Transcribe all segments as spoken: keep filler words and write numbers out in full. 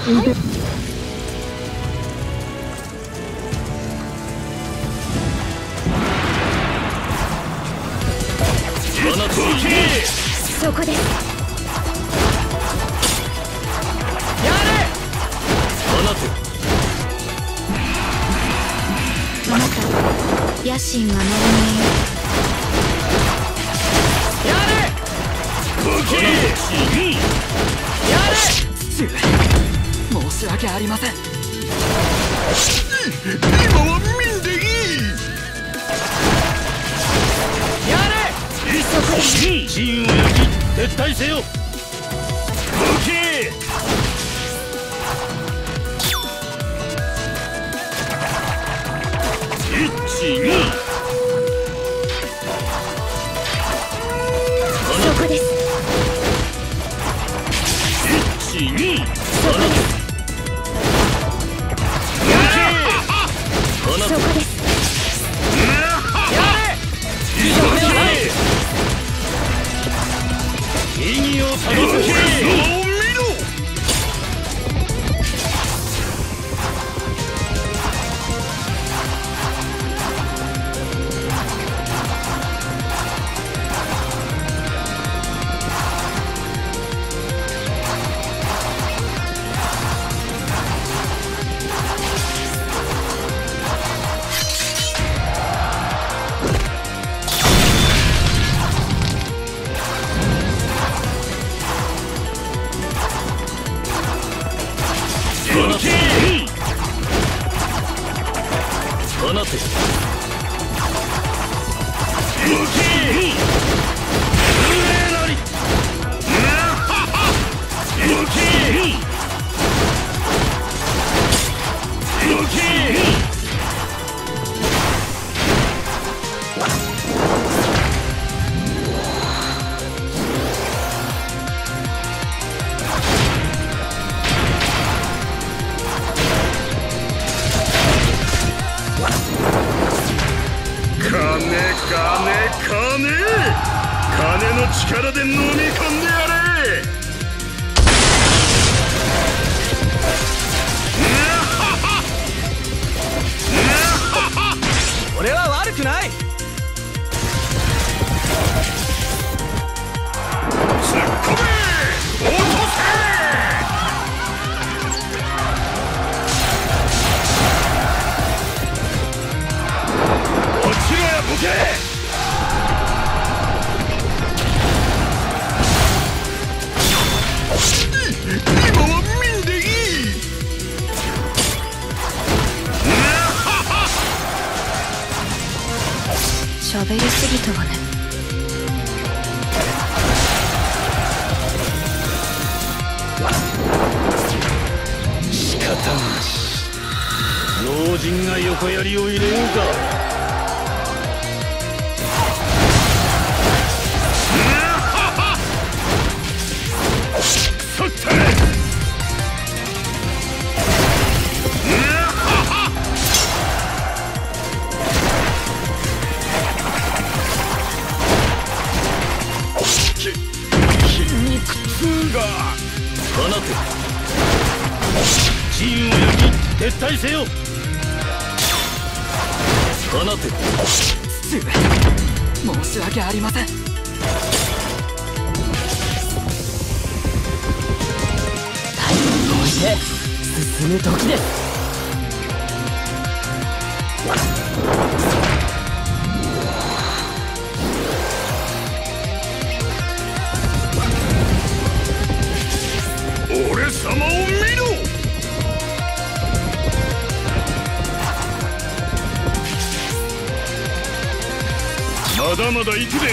そこです。 やれ。 あなた野心が乗るやれ。武器。やれ。申し訳ありません。 今は見んでいい。 やれ。陣を焼き撤退せよ。武器。一二。 そこです。 一二。 そこです。そこです。 やれ。意義を正す。 金の力で飲み込んでやれ。 俺は悪くない。 突っ込め。落とせ。落ちろやボケ。今は見んでいい。 喋りすぎたわね。 仕方なし。老人が横槍を入れようか。陣を焼き撤退せよ。放て。父上、申し訳ありません。体力を置いて進む時です。 俺様を見ろ。まだまだ行くで。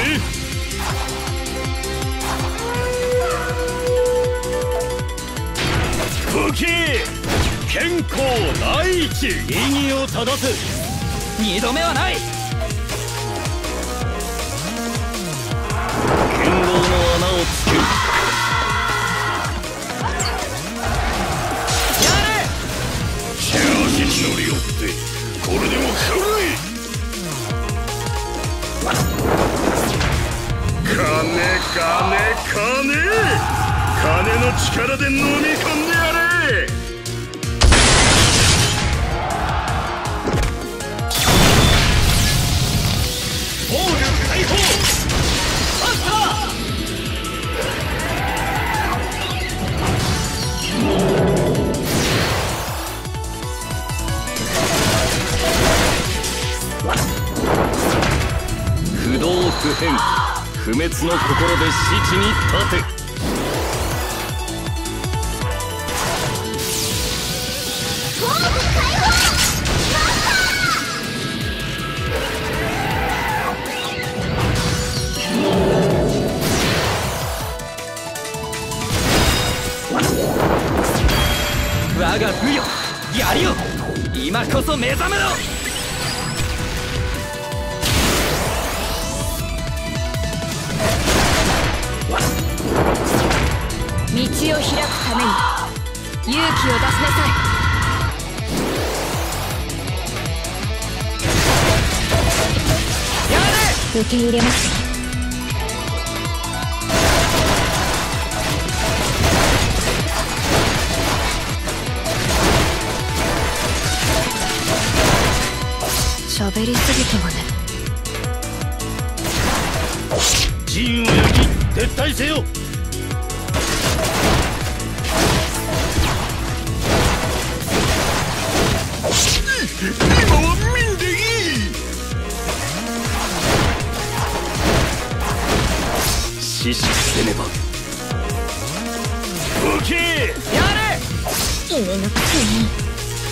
武器健康第一。 意義を正す。二度目はない。剣豪の穴をつける。 乗り寄ってこれでも食らえ。金金金金の力で飲み込んでやれ。 不滅の心で死地に立て。 我が武よ、槍よ、今こそ目覚めろ。 道を開くために勇気を出しなさい。 やれ。 受け入れますよ。喋りすぎたわね。 陣を焼き撤退せよ。今は民でいい。死守せねば。動け。 やれ。 犬のくせに。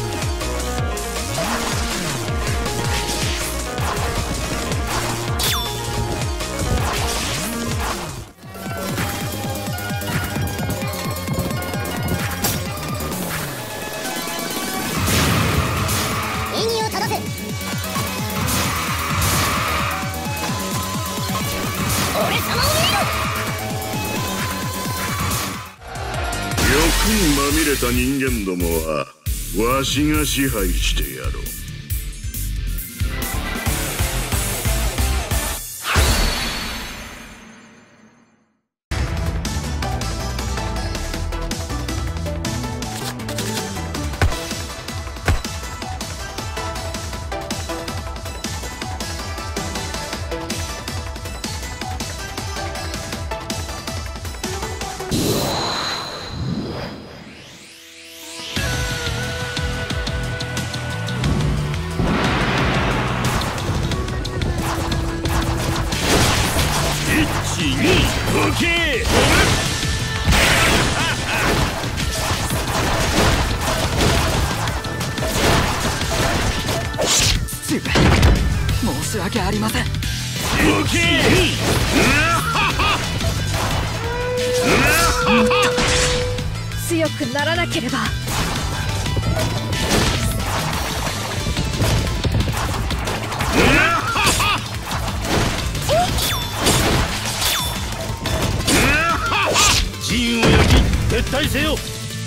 欲にまみれた人間どもはわしが支配してやろう。動け。 父上、申し訳ありません。 動け。 もっと強くならなければ。 陣を焼き撤退せよ。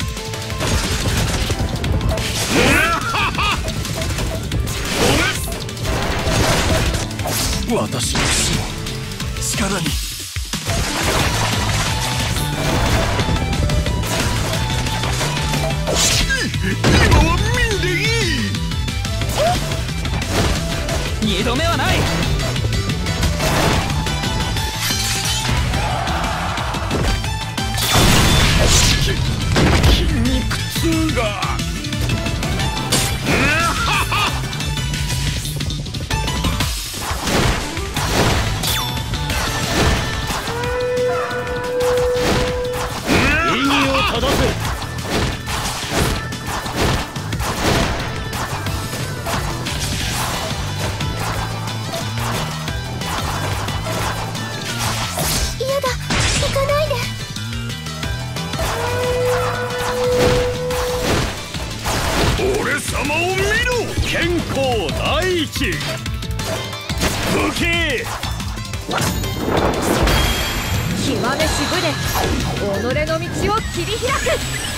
私の死も力に。 今は民でいい。 二度目はない。 筋肉痛が。意義を正せ。 嫌だ、行かないで。 俺様を見ろ。健康第一。動け。 極めし武で己の道を切り開く。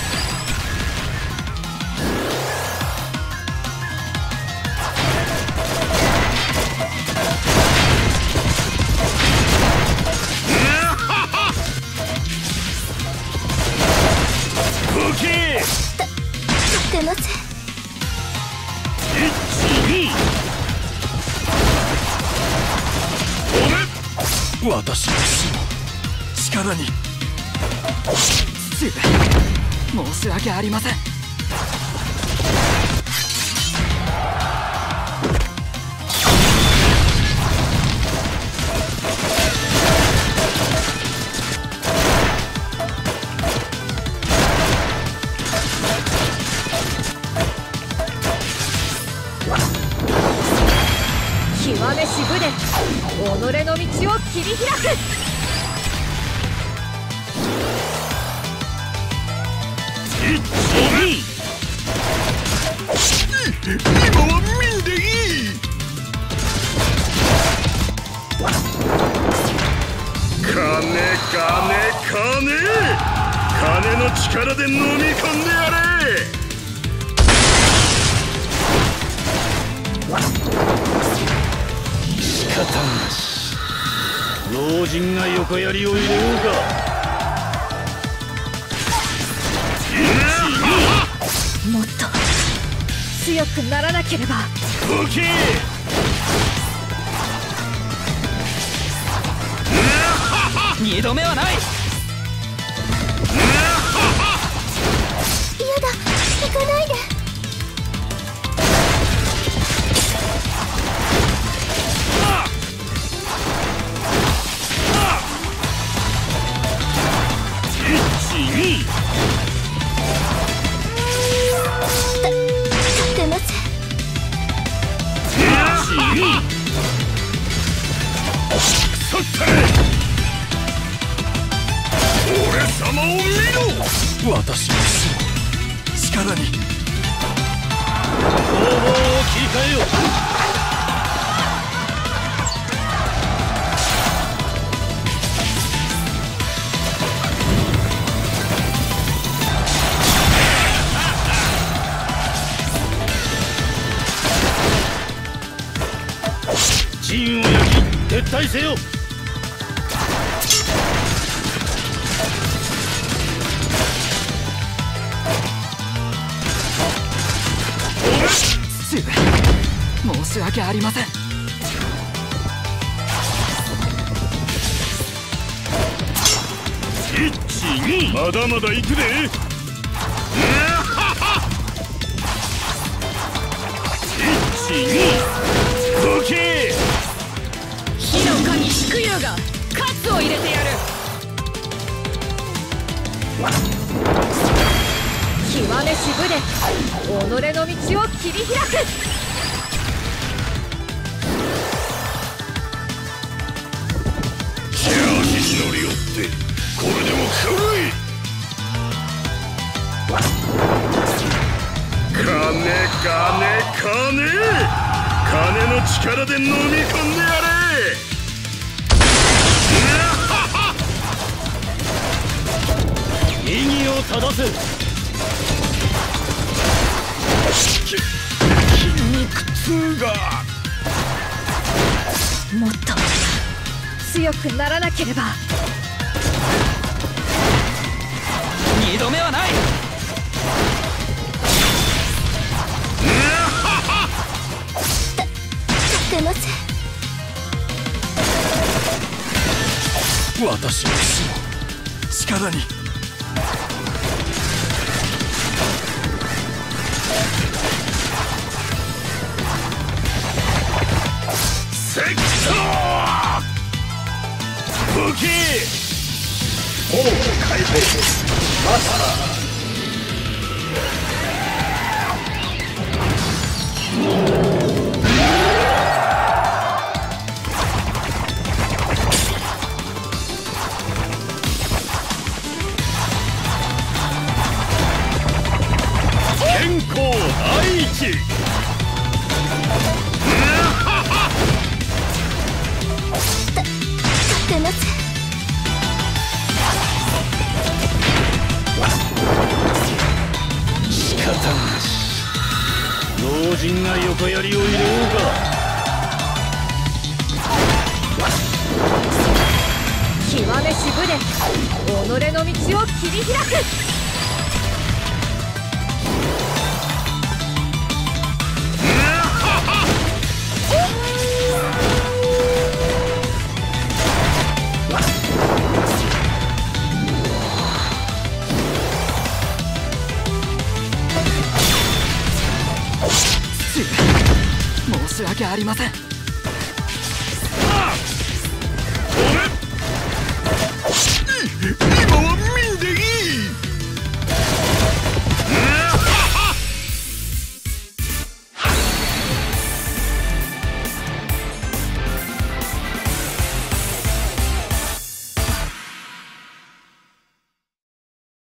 動け。 立てません。 私の死も力に。 父上、申し訳ありません。 切り開く。 一二今は見んでいい。金金金金の力で飲み込んでやれ。仕方なし。老人が横槍を入れようか。 もっと強くならなければ。 武器二度目はない。 嫌だ、行かないで。 一二立てません。 一二そったれ。俺様を見ろ。 私の死を力に。 方法を切り替えよう。陣を焼き撤退せよ。 父上、申し訳ありません。 一二まだまだ行くで。一二武器火の神祝友がカツを入れてやる。極めし武で己の道を切り開く。 しゃあし乗り寄ってこれでも食らい。金金金金の力で飲み込んでやれ。異議を正せ。筋肉痛が。 もっと強くならなければ。 二度目はない。 立てません。 私の死を力に。 セクト武器王解放また健康第一。 立てません。 仕方なし。老人が横槍を入れようか。 極めし武で己の道を切り開く。 申し訳ありません。